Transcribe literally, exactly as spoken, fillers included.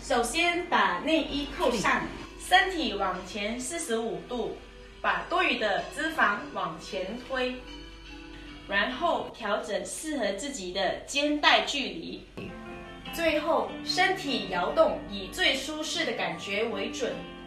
首先把内衣扣上，身体往前四十五度，把多余的脂肪往前推，然后调整适合自己的肩带距离。最后，身体摇动以最舒适的感觉为准。